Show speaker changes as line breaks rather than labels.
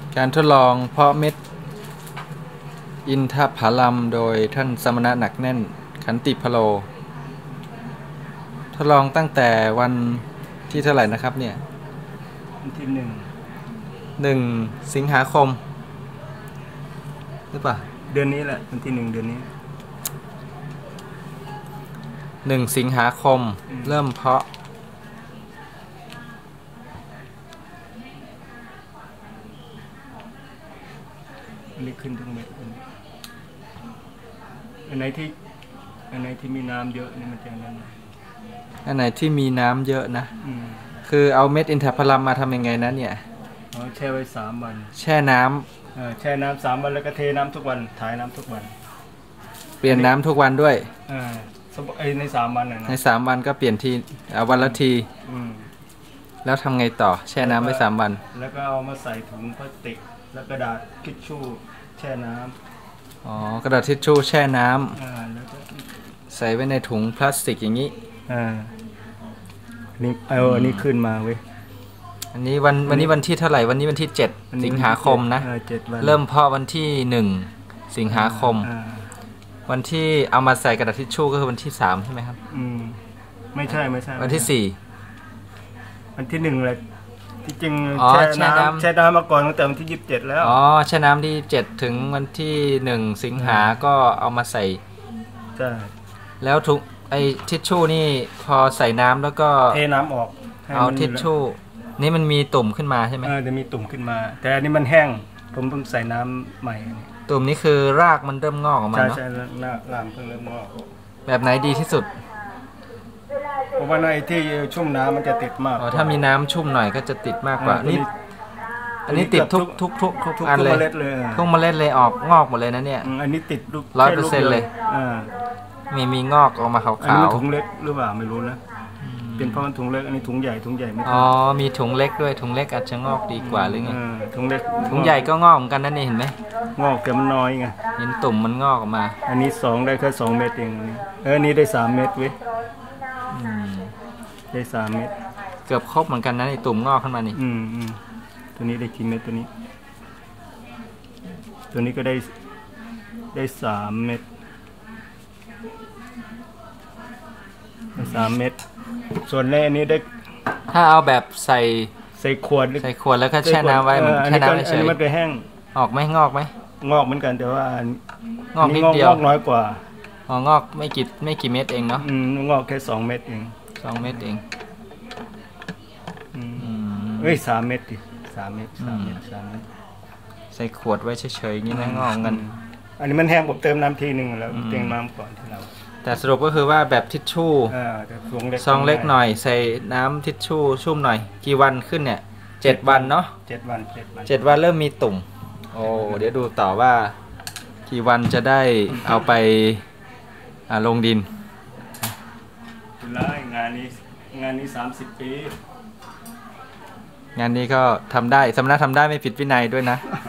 การทดลองเพาะเม็ดอินทผลัมโดยท่านสมณะหนักแน่นขันติพโลทดลองตั้งแต่วันที่เท่าไหร่นะครับเนี่ย
วันที่
1 สิงหาคมหรือเปล่า
เดือนนี้แหละวันที่1 เดือนนี้
1 สิงหาคมเริ่มเพาะ
อันนี้ขึ้นทั้งเม็ดอันไหนที่มีน้ำเยอะนี่มันจะนั่น
อันไหนที่มีน้ำเยอะนะคือเอาเม็ดอินทผลัมมาทำยังไงนะเนี่ย
แช่ไว้3 วัน
แช่น้ำ
แช่น้ำ3 วันแล้วก็เทน้ำทุกวันถ่ายน้ำทุกวัน
เปลี่ยนน้ำทุกวันด้วย
ใน3 วัน
ใน3 วันก็เปลี่ยนทีวันละทีแล้วทำไงต่อแช่น้ำไว้3 วัน
แล้วก็เอามาใส่ถุงพลาสติกแล้วกระดาษทิชชู่แช่น้
ำกระดาษทิชชู่แช่น้ำ
แล้วก็
ใส่ไว้ในถุงพลาสติกอย่างนี้
นี่อันนี้ขึ้นมาเว้ย
อันนี้วันนี้วันที่เท่าไหร่วันนี้วันที่7 สิงหาคมนะเริ่มเพาะวันที่1 สิงหาคมวันที่เอามาใส่กระดาษทิชชู่ก็คือวันที่3ใช่ไหมครับ
ไม่ใช่
วันที่
4วันที่1เลยที่จริงแช่น้ำมาก่อนตั้งแต่วันที่27แล้ว
แช่น้ำที่7ถึงวันที่1 สิงหาก็เอามาใส่
ใช่
แล้วถุงไอทิชชู่นี่พอใส่น้ำแล้วก็
เทน้ำออก
เอาทิชชู่นี่มันมีตุ่มขึ้นมาใช่ไหม
จะมีตุ่มขึ้นมาแต่อันนี้มันแห้งผมเพิ่งใส่น้ำใหม่
ตุ่มนี้คือรากมันเริ่มงอกออกมาเนาะ
ใช่รากเพิ่งเริ่มงอก
แบบไหนดีที่สุด
เพราะว่าในที่ชุ่มน้ำมันจะติดมาก
ถ้ามีน้ำชุ่มหน่อยก็จะติดมากกว่านี่อันนี้ติดทุกอันเลยทุกเมล็ดเลยออกงอกหมดเลยนะเนี่ย
อันนี้ติด
100%เลยมีงอกออกมาขาวๆ
อันนี้ถุงเล็กหรือเปล่าไม่รู้นะเป็นเพราะมันถุงเล็กอันนี้ถุงใหญ่ไม่
มีถุงเล็กด้วยถุงเล็กอาจจะงอกดีกว่าหรือไง
ถุงเล็ก
ถุงใหญ่ก็งอกเหมือนกันนั่นเองเห็นไหม
งอกแต่มันน้อยไง
เห็นตุ่มมันงอกออกมา
อันนี้2ได้แค่2 เม็ดเองอันนี้ได้3 เม็ดเว้ยได้3 เม็ด
เกือบครบเหมือนกันนะไอตุ่มงอกขึ้นมานี่
ตัวนี้ได้กี่เม็ดตัวนี้ก็ได้3 เม็ด3 เม็ดส่วนแรกนี้ได้
ถ้าเอาแบบใส่
ขวด
แล้วก็แช่น้ำไว้แช่น้ำเฉย
มันไปแห้ง
ออกไหมงอกไหม
งอกเหมือนกันแต่ว่าง
อกนิดเดียว
งอกน้อยกว่าง
อกไม่กี่เม็ดเองเนาะ
งอกแค่2 เม็ดเอง
2 เม็ดเอง
3 เม็ดดิ3 เม็ด
ใส่ขวดไว้เฉยๆอย่างนี้นะงอกกัน
อันนี้มันแห้งผมเติมน้ำทีนึงแล้วเติมน้ำก่อนที่เรา
แต่สรุปก็คือว่าแบบทิชชู่ซองเล็กหน่อยใส่น้ำทิชชู่ชุ่มหน่อยกี่วันขึ้นเนี่ย7 วันเนาะ7 วันเริ่มมีตุ่มเดี๋ยวดูต่อว่ากี่วันจะได้เอาไปลงดิน
งานนี้30 ปี
งานนี้ก็ทำได้สำนักทำได้ไม่ผิดวินัยด้วยนะ